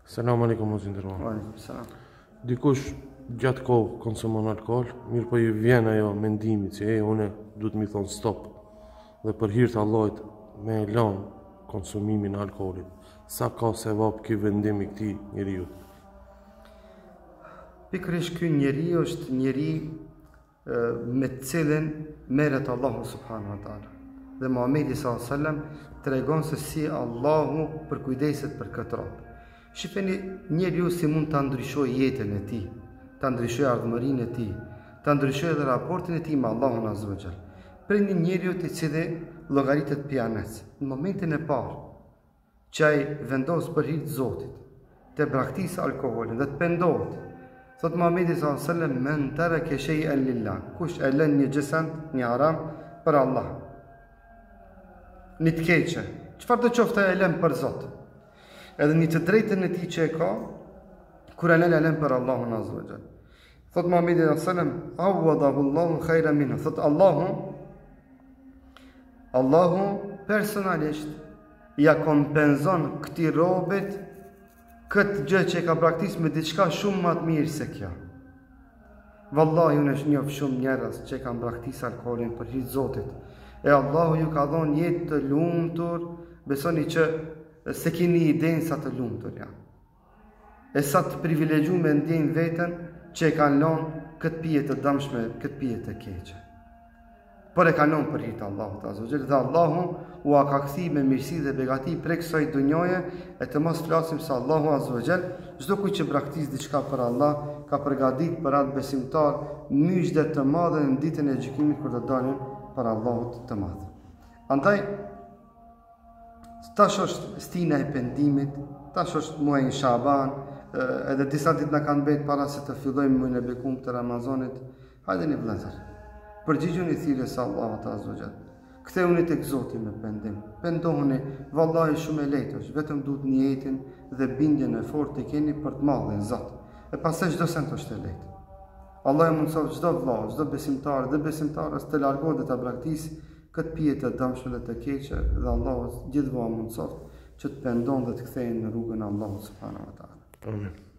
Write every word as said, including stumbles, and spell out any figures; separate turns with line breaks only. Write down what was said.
Selam aleikum mos ndërruar.
Aleikum selam.
Dikush gjatë kohë konsumon alkool, mirë po i vjen ajo mendimi që e une duhet mi thonë stop. Dhe për hir të Allahut me e lanë konsumimin e alkoolit. Sa ka sevap ky vendim i këtij njeriu?
Pikërisht ky njeriu është njeri me të cilin merret Allahu subhanahu wa taala. Dhe Muhamedi sallallahu alaihi wasallam tregon se si Allahu përkujdeset për këtë rob. Shifeni njeriu si mund ta ndryshojë jetën e tij, ta ndryshojë ardhmërinë e tij, ta ndryshojë edhe raportin e tij me Allahun azza wa jall. Për një njeriu i cili llogaritet pianec, në momentin e parë që ai vendos për hir të Zotit, të braktisë alkoolin dhe të pendohet, thot Muhamedi sallallahu alaihi wasallam, men taraka shay'an lillah, kush e lën një gjësant, një haram për Allah, një të keqe, çfarë do qoftë e lën për Zot, edhe një të drejtën e tij që e ka, kur e lën e lën për Allahun azza wa jall. Thot Muhamedi sallallahu alaihi wasallam, awadahu Allahu khayran minhu, thot Allahu Allahu personalisht ja kompenzon këtij robit këtë gjë që e ka praktikisë me diçka shumë më të mirë se kjo. Vallahi unë e njoh shumë njerëz që kanë praktikisë alkoolin për hir të Zotit. E Allahu ju ka dhënë jetë të lumtur, besoni që se keni idenë sa të lumtur janë. E sa të privilegjuar me ndjenjë veten që e kanë lënë këtë pije të dëmshme, këtë pije të keqe. Por e kanë lënë për hir të Allahut azza wa jall, dhe Allahu u ka kthy me mirësi dhe begati prej kësaj dunjoje, e të mos flasim se Allahu azza wa jall çdo kujt që praktikon diçka për Allah ka përgatitur për atë besimtar myshde të madhe në ditën e gjykimit kur të dalin për Allahut të madh. Andaj tash është stina e pendimit, tash është muaji Shaban, edhe disa ditë na kanë bërë para se të fillojmë muajin e bekum të Ramazanit. Hajdeni vëllezër, përgjigjuni thirrjes së Allahut azza wa jall. Ktheuni tek Zoti me pendim. Pendohuni, vallahi shumë e lehtë është, vetëm duhet niyetin dhe bindjen e fortë të keni për të marrën Zot. E pastaj çdo sent është e lehtë. Allah e mundson çdo vëlla, çdo besimtar dhe besimtarës të largohet dhe ta braktisë këtë pije të dëmshme dhe të keqe, dhe Allahu gjithmonë mundson që të pendon dhe të kthehen në rrugën e Allahut subhanahu wa taala.
Amin.